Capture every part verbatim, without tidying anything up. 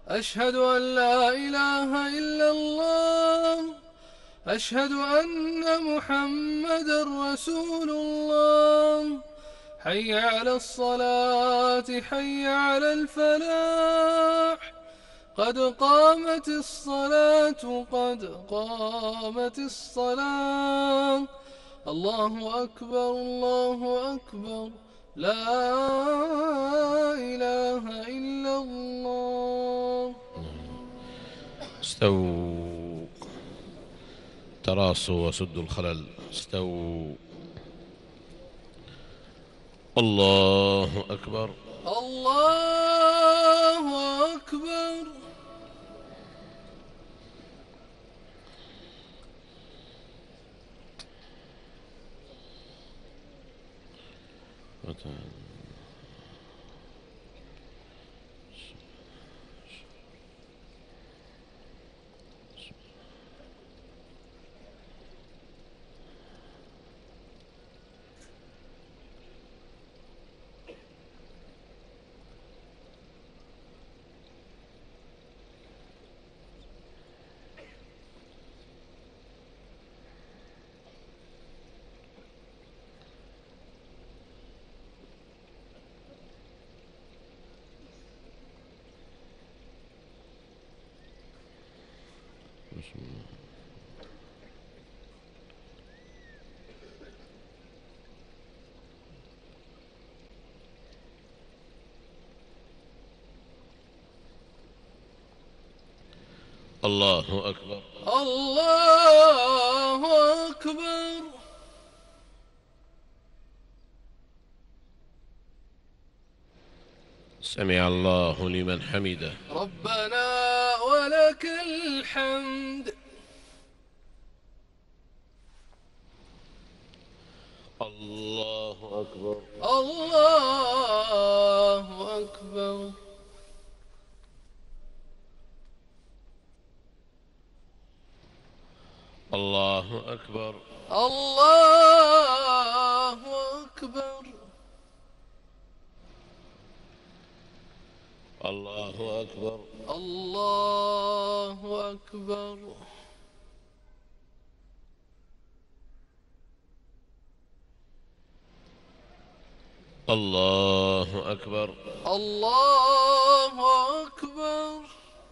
أشهد أن لا إله إلا الله. أشهد أن محمدا رسول الله. حي على الصلاة، حي على الفلاح، قد قامت الصلاة، قد قامت الصلاة. الله أكبر، الله أكبر، لا إله إلا الله. استووا، تراصوا وسدوا الخلل. استووا. الله أكبر. الله أكبر. الله أكبر. الله أكبر. سمع الله لمن حمده. ربنا ولك الحمد. الله أكبر. الله أكبر. الله أكبر. الله أكبر. الله أكبر. الله أكبر. الله أكبر. الله أكبر.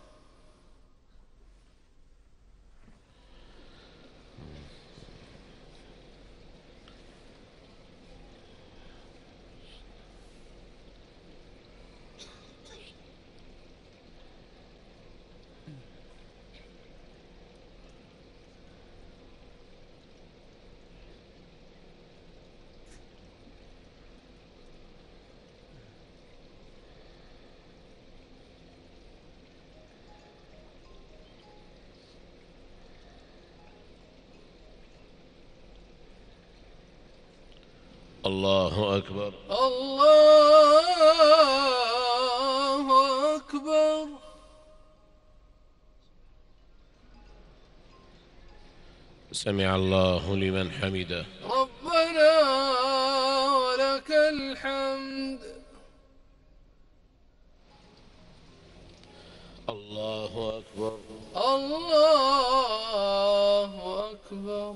الله أكبر. الله أكبر. سمع الله لمن حمده. ربنا ولك الحمد. الله أكبر. الله أكبر.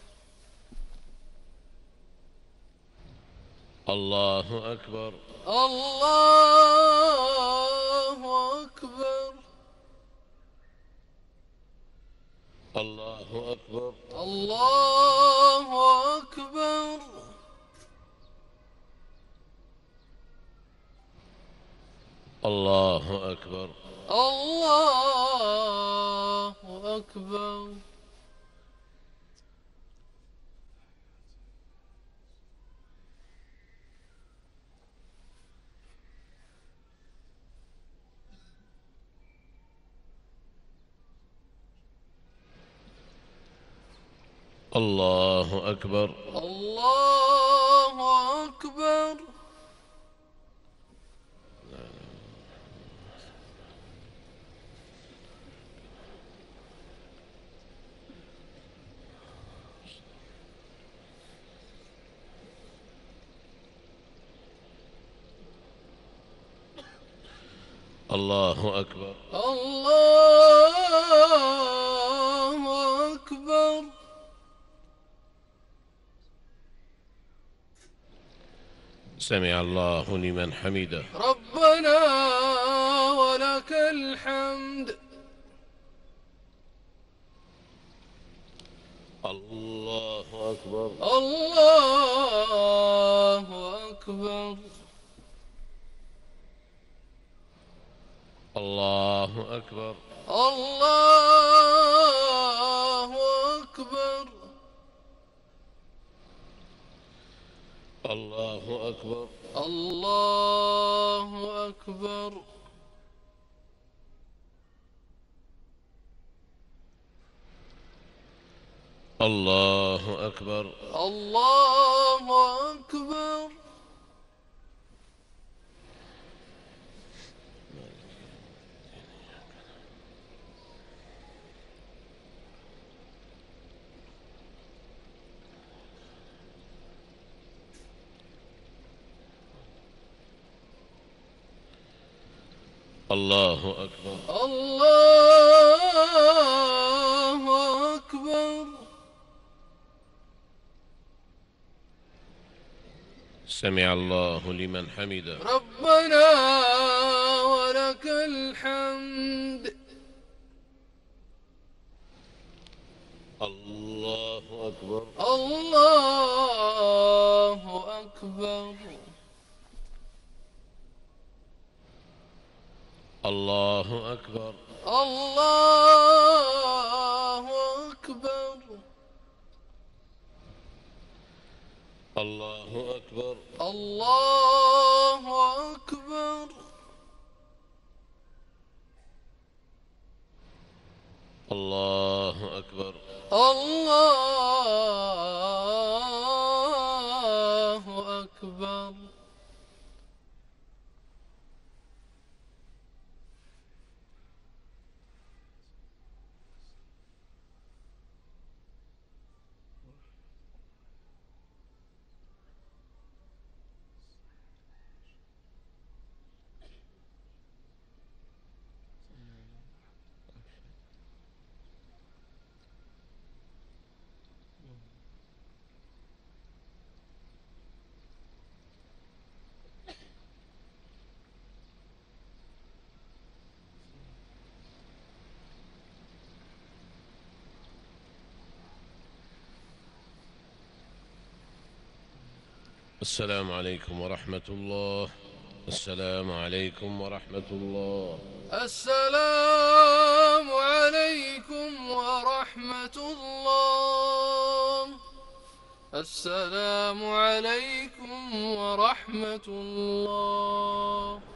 الله أكبر. الله أكبر. الله أكبر. الله أكبر. الله أكبر. الله أكبر. الله أكبر. الله أكبر. الله أكبر. الله أكبر. سمع الله لمن حمده. ربنا ولك الحمد. الله أكبر. الله أكبر. الله أكبر. الله أكبر. الله أكبر. الله أكبر. الله أكبر. الله أكبر. الله أكبر. الله أكبر. سمع الله لمن حمده. ربنا ولك الحمد. الله أكبر. الله أكبر. الله أكبر. الله أكبر. الله أكبر. الله أكبر. الله أكبر. الله أكبر. السلام عليكم ورحمة الله. السلام عليكم ورحمة الله. السلام عليكم ورحمة الله. السلام عليكم ورحمة الله.